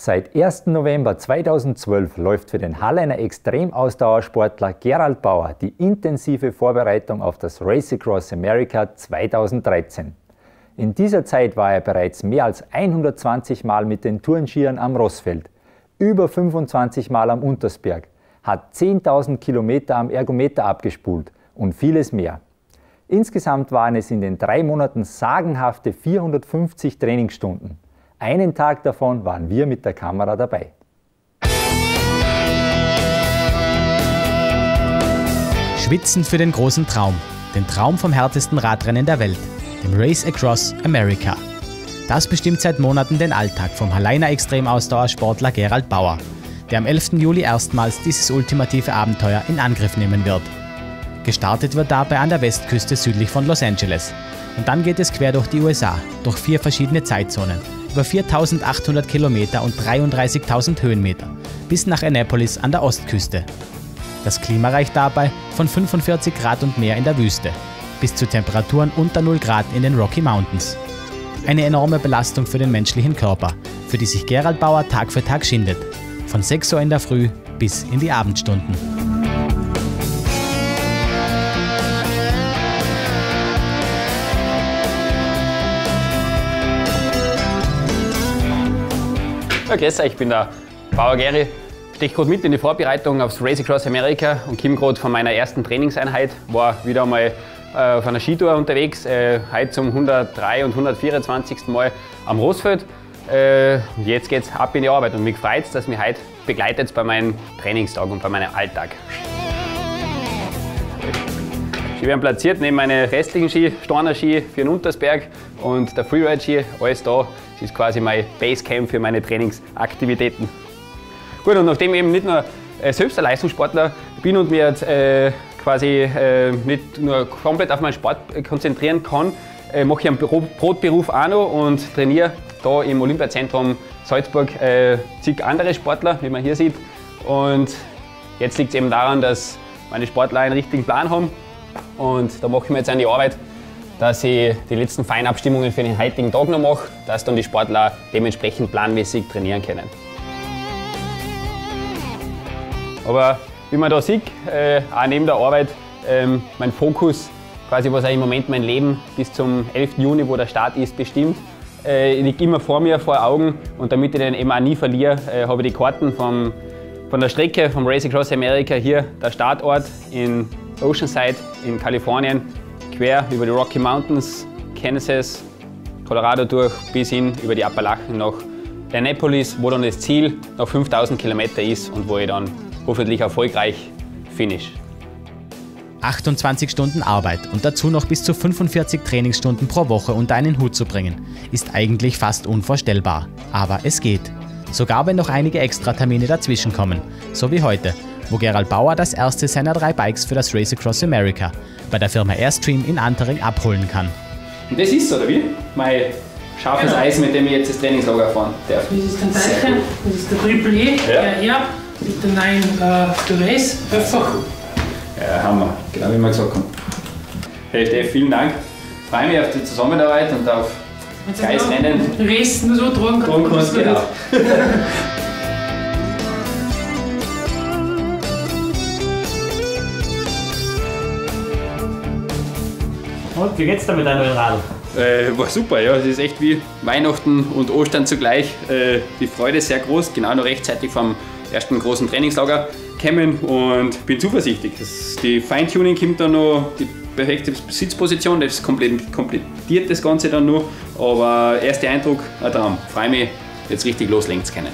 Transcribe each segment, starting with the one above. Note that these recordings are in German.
Seit 1. November 2012 läuft für den Halleiner Extremausdauersportler Gerald Bauer die intensive Vorbereitung auf das Race Across America 2013. In dieser Zeit war er bereits mehr als 120 Mal mit den Tourenskiern am Rossfeld, über 25 Mal am Untersberg, hat 10.000 Kilometer am Ergometer abgespult und vieles mehr. Insgesamt waren es in den 3 Monaten sagenhafte 450 Trainingsstunden. Einen Tag davon waren wir mit der Kamera dabei. Schwitzen für den großen Traum, den Traum vom härtesten Radrennen der Welt, dem Race Across America. Das bestimmt seit Monaten den Alltag vom Halleiner Extremausdauersportler Gerald Bauer, der am 11. Juli erstmals dieses ultimative Abenteuer in Angriff nehmen wird. Gestartet wird dabei an der Westküste südlich von Los Angeles. Und dann geht es quer durch die USA, durch 4 verschiedene Zeitzonen, über 4.800 Kilometer und 33.000 Höhenmeter, bis nach Annapolis an der Ostküste. Das Klima reicht dabei von 45 Grad und mehr in der Wüste, bis zu Temperaturen unter 0 Grad in den Rocky Mountains. Eine enorme Belastung für den menschlichen Körper, für die sich Gerald Bauer Tag für Tag schindet, von 6 Uhr in der Früh bis in die Abendstunden. Ja, grüß euch, ich bin der Bauer Geri. Ich stehe gerade mit in die Vorbereitung aufs Race Across America und komme gerade von meiner ersten Trainingseinheit. War wieder einmal auf einer Skitour unterwegs, heute zum 103. und 124. Mal am Rossfeld. Jetzt geht es ab in die Arbeit und mich freut es, dass mich heute begleitet bei meinem Trainingstag und bei meinem Alltag. Die werden platziert neben meine restlichen Ski, Storner Ski für den Untersberg und der Freeride Ski, alles da. Das ist quasi mein Basecamp für meine Trainingsaktivitäten. Gut, und nachdem ich eben nicht nur selbst ein Leistungssportler bin und mich jetzt quasi nicht nur komplett auf meinen Sport konzentrieren kann, mache ich einen Brotberuf auch noch und trainiere da im Olympiazentrum Salzburg zig andere Sportler, wie man hier sieht. Und jetzt liegt es eben daran, dass meine Sportler einen richtigen Plan haben. Und da mache ich mir jetzt an die Arbeit, dass ich die letzten Feinabstimmungen für den heutigen Tag noch mache, dass dann die Sportler dementsprechend planmäßig trainieren können. Aber wie man da sieht, auch neben der Arbeit, mein Fokus, quasi was auch im Moment mein Leben bis zum 11. Juni, wo der Start ist, bestimmt, liegt immer vor mir, vor Augen. Und damit ich den eben auch nie verliere, habe ich die Karten von der Strecke vom Race Across America hier, der Startort in Oceanside in Kalifornien, quer über die Rocky Mountains, Kansas, Colorado durch bis hin über die Appalachen nach Annapolis, wo dann das Ziel nach 5.000 Kilometer ist und wo ich dann hoffentlich erfolgreich finish. 28 Stunden Arbeit und dazu noch bis zu 45 Trainingsstunden pro Woche unter einen Hut zu bringen, ist eigentlich fast unvorstellbar. Aber es geht. Sogar wenn noch einige Extratermine dazwischen kommen, so wie heute, wo Gerald Bauer das erste seiner 3 Bikes für das Race Across America bei der Firma Airstream in Antering abholen kann. Und das ist oder wie? Mein scharfes Eis, mit dem ich jetzt das Trainingslager fahren darf. Das ist ein Teilchen, das ist der Triple E, der mit den neuen Durace, einfach. Ja, Hammer, genau wie wir gesagt haben. Hey Steff, vielen Dank. Ich freue mich auf die Zusammenarbeit und auf geiles Rennen. Race nur so tragen kannst. Genau. Und wie geht's da mit deinem neuen Radl? War super, ja. Es ist echt wie Weihnachten und Ostern zugleich. Die Freude ist sehr groß, genau noch rechtzeitig vom ersten großen Trainingslager kommen und bin zuversichtlich. Die Feintuning kommt dann noch, die perfekte Sitzposition, das komplettiert das Ganze dann noch. Aber erster Eindruck, ein Traum. Ich freue mich, jetzt richtig loslegen zu können.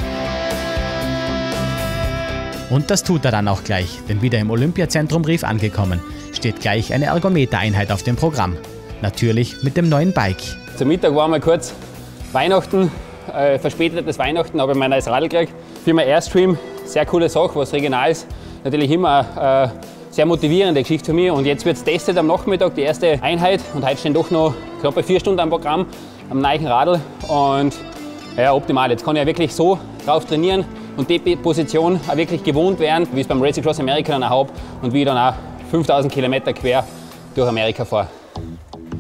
Und das tut er dann auch gleich, denn wieder im Olympiazentrum Rief angekommen, steht gleich eine Ergometereinheit auf dem Programm. Natürlich mit dem neuen Bike. Zum Mittag war mal kurz Weihnachten, verspätetes Weihnachten, habe ich mein neues Radl gekriegt. Firma Airstream, sehr coole Sache, was regional ist. Natürlich immer eine sehr motivierende Geschichte für mich. Und jetzt wird es testet am Nachmittag, die erste Einheit. Und heute stehen doch noch knapp 4 Stunden am Programm, am neuen Radl. Und ja, optimal. Jetzt kann ich ja wirklich so drauf trainieren und die Position auch wirklich gewohnt werden, wie es beim Race Across America dann auch habe und wie ich dann auch 5.000 Kilometer quer durch Amerika fahre.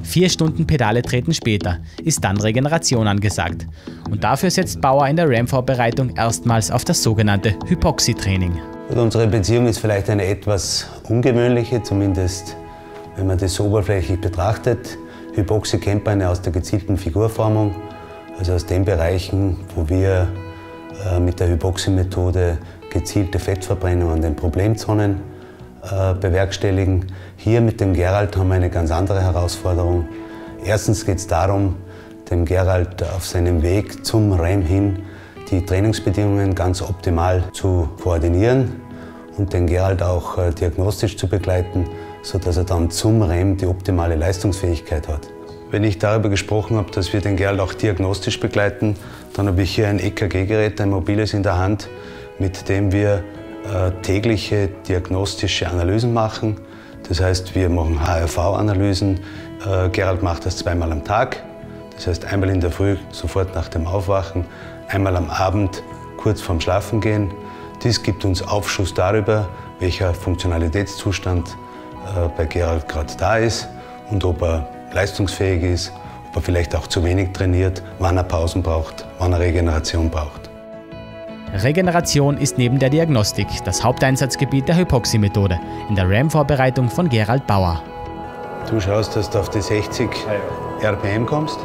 4 Stunden Pedale treten später ist dann Regeneration angesagt. Und dafür setzt Bauer in der RAM-Vorbereitung erstmals auf das sogenannte Hypoxie-Training. Unsere Beziehung ist vielleicht eine etwas ungewöhnliche, zumindest wenn man das so oberflächlich betrachtet. Hypoxie kennt man ja aus der gezielten Figurformung, also aus den Bereichen, wo wir mit der Hypoxie-Methode gezielte Fettverbrennung an den Problemzonen bewerkstelligen. Hier mit dem Gerald haben wir eine ganz andere Herausforderung. Erstens geht es darum, dem Gerald auf seinem Weg zum RAM hin die Trainingsbedingungen ganz optimal zu koordinieren und den Gerald auch diagnostisch zu begleiten, sodass er dann zum RAM die optimale Leistungsfähigkeit hat. Wenn ich darüber gesprochen habe, dass wir den Gerald auch diagnostisch begleiten, dann habe ich hier ein EKG-Gerät, ein mobiles in der Hand, mit dem wir tägliche diagnostische Analysen machen. Das heißt, wir machen HRV-Analysen. Gerald macht das 2-mal am Tag. Das heißt, einmal in der Früh, sofort nach dem Aufwachen, einmal am Abend, kurz vorm Schlafengehen. Dies gibt uns Aufschluss darüber, welcher Funktionalitätszustand bei Gerald gerade da ist und ob er leistungsfähig ist, ob er vielleicht auch zu wenig trainiert, wann er Pausen braucht, wann er Regeneration braucht. Regeneration ist neben der Diagnostik das Haupteinsatzgebiet der Hypoxie-Methode in der RAM-Vorbereitung von Gerald Bauer. Du schaust, dass du auf die 60 RPM kommst.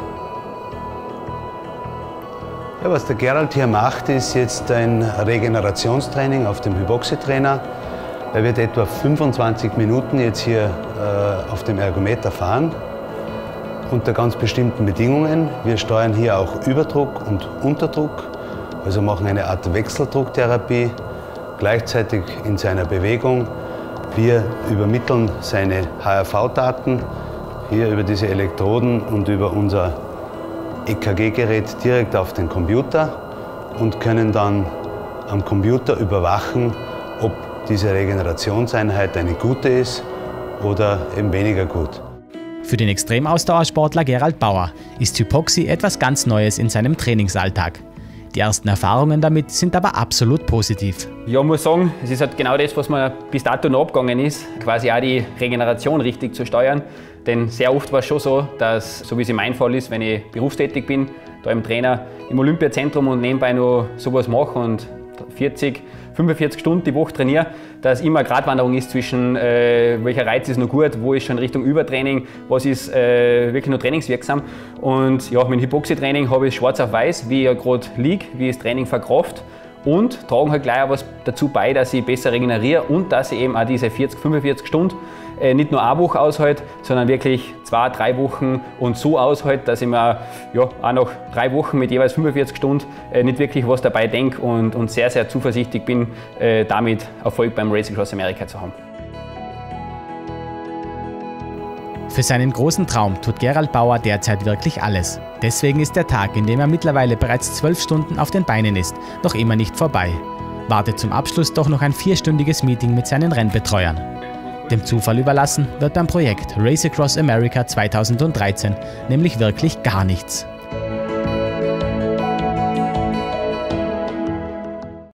Ja, was der Gerald hier macht, ist jetzt ein Regenerationstraining auf dem Hypoxie-Trainer. Er wird etwa 25 Minuten jetzt hier auf dem Ergometer fahren, unter ganz bestimmten Bedingungen. Wir steuern hier auch Überdruck und Unterdruck. Also machen eine Art Wechseldrucktherapie, gleichzeitig in seiner Bewegung. Wir übermitteln seine HRV-Daten, hier über diese Elektroden und über unser EKG-Gerät direkt auf den Computer und können dann am Computer überwachen, ob diese Regenerationseinheit eine gute ist oder eben weniger gut. Für den Extremausdauersportler Gerald Bauer ist Hypoxie etwas ganz Neues in seinem Trainingsalltag. Die ersten Erfahrungen damit sind aber absolut positiv. Ja, ich muss sagen, es ist halt genau das, was mir bis dato noch abgegangen ist, quasi auch die Regeneration richtig zu steuern. Denn sehr oft war es schon so, dass, so wie es in meinem Fall ist, wenn ich berufstätig bin, da im Trainer im Olympiazentrum und nebenbei noch sowas mache und 45 Stunden die Woche trainiere, dass immer eine Gratwanderung ist zwischen welcher Reiz ist noch gut, wo ist schon Richtung Übertraining, was ist wirklich noch trainingswirksam. Und ja, mit dem Hypoxie-Training habe ich schwarz auf weiß, wie ich gerade liege, wie ich das Training verkraft und tragen halt gleich auch was dazu bei, dass ich besser regeneriere und dass ich eben auch diese 45 Stunden nicht nur eine Woche aushalte, sondern wirklich 2-3 Wochen und so aushalte, dass ich mir ja, auch nach 3 Wochen mit jeweils 45 Stunden nicht wirklich was dabei denke und sehr, sehr zuversichtlich bin, damit Erfolg beim Race Across America zu haben. Für seinen großen Traum tut Gerald Bauer derzeit wirklich alles. Deswegen ist der Tag, in dem er mittlerweile bereits 12 Stunden auf den Beinen ist, noch immer nicht vorbei. Wartet zum Abschluss doch noch ein 4-stündiges Meeting mit seinen Rennbetreuern. Dem Zufall überlassen wird beim Projekt Race Across America 2013 nämlich wirklich gar nichts.